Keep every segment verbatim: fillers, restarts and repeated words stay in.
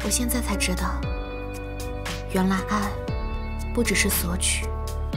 我现在才知道，原来爱不只是索取，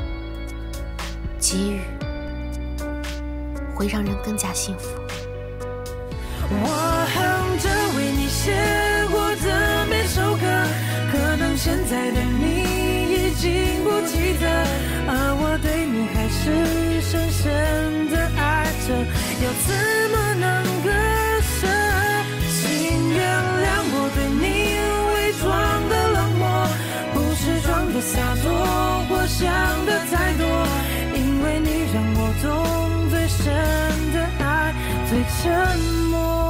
给予会让人更加幸福。 我哼着为你写过的每首歌，可能现在的你已经不记得，而我对你还是深深的爱着，又怎么能割舍？请原谅我对你伪装的冷漠，不是装的洒脱或想的太多，因为你让我懂最深的爱最沉默。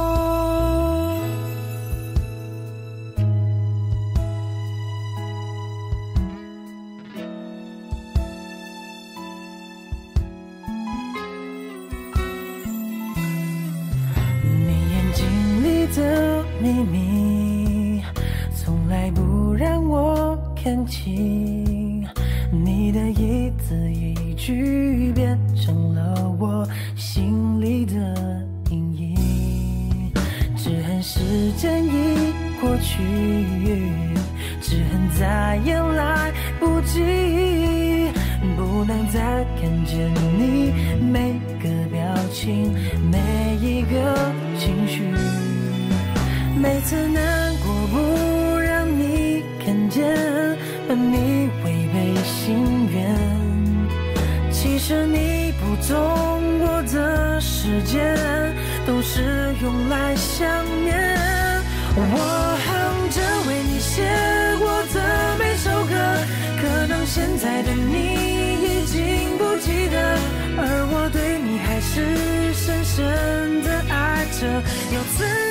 的秘密从来不让我看清，你的一字一句变成了我心里的阴影，只恨时间已过去，只恨再也来不及，不能再看见你每个表情，每一个情绪，每次难过不让你看见，而你违背心愿，其实你不懂我的时间都是用来想念。我哼着为你写过的每首歌，可能现在的你已经不记得，而我对你还是深深的爱着，又怎